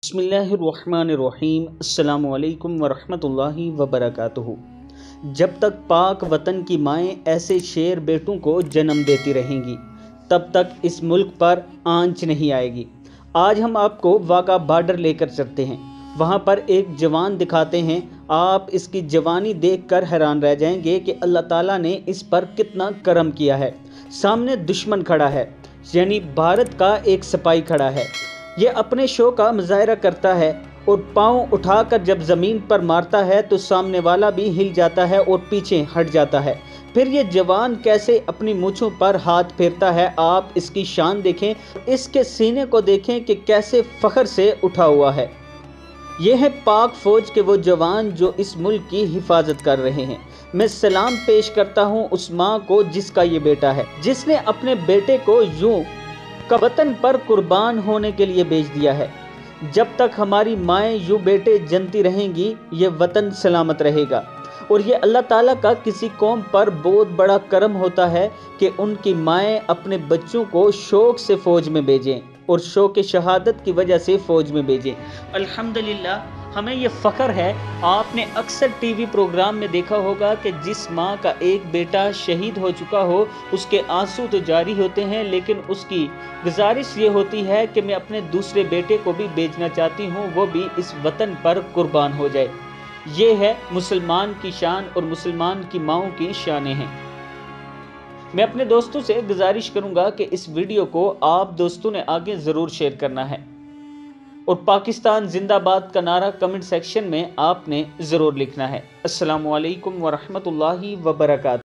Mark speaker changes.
Speaker 1: बिस्मिल्लाहिर्रहमानिर्रहीम। अस्सलाम वालेकुम वरहमतुल्लाहि वबरकातुहू। जब तक पाक वतन की माएँ ऐसे शेर बेटों को जन्म देती रहेंगी तब तक इस मुल्क पर आंच नहीं आएगी। आज हम आपको वाघा बॉर्डर लेकर चलते हैं। वहाँ पर एक जवान दिखाते हैं। आप इसकी जवानी देखकर हैरान रह जाएंगे कि अल्लाह ताला ने इस पर कितना करम किया है। सामने दुश्मन खड़ा है, यानी भारत का एक सिपाही खड़ा है। ये अपने शो का मुजाहरा करता है और पाँव उठाकर जब ज़मीन पर मारता है तो सामने वाला भी हिल जाता है और पीछे हट जाता है। फिर ये जवान कैसे अपनी मूंछों पर हाथ फेरता है, आप इसकी शान देखें, इसके सीने को देखें कि कैसे फ़ख्र से उठा हुआ है। ये है पाक फ़ौज के वो जवान जो इस मुल्क की हिफाजत कर रहे हैं। मैं सलाम पेश करता हूँ उस माँ को जिसका ये बेटा है, जिसने अपने बेटे को यूं वतन पर कुर्बान होने के लिए भेज दिया है। जब तक हमारी माएँ यूं बेटे जनती रहेंगी ये वतन सलामत रहेगा। और ये अल्लाह ताला का किसी कौम पर बहुत बड़ा करम होता है कि उनकी माएँ अपने बच्चों को शौक़ से फ़ौज में भेजें और शौक़ शहादत की वजह से फ़ौज में भेजें। अल्हम्दुलिल्लाह हमें ये फ़ख्र है। आपने अक्सर टीवी प्रोग्राम में देखा होगा कि जिस माँ का एक बेटा शहीद हो चुका हो उसके आंसू तो जारी होते हैं, लेकिन उसकी गुजारिश ये होती है कि मैं अपने दूसरे बेटे को भी भेजना चाहती हूँ, वो भी इस वतन पर कुर्बान हो जाए। ये है मुसलमान की शान और मुसलमान की माँओं की शानें हैं। मैं अपने दोस्तों से गुजारिश करूँगा कि इस वीडियो को आप दोस्तों ने आगे ज़रूर शेयर करना है और पाकिस्तान जिंदाबाद का नारा कमेंट सेक्शन में आपने ज़रूर लिखना है। अस्सलामु अलैकुम वरहमतुल्लाहि वबरकातुहू।